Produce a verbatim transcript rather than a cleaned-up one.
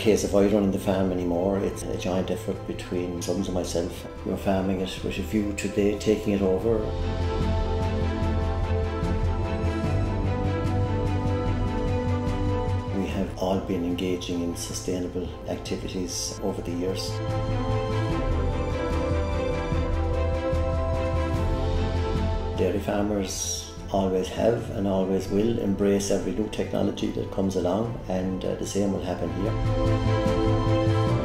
case of I running the farm anymore. It's a joint effort between sons and myself. We're farming it with a view to they taking it over. We have all been engaging in sustainable activities over the years. Dairy farmers always have and always will embrace every new technology that comes along, and uh, the same will happen here.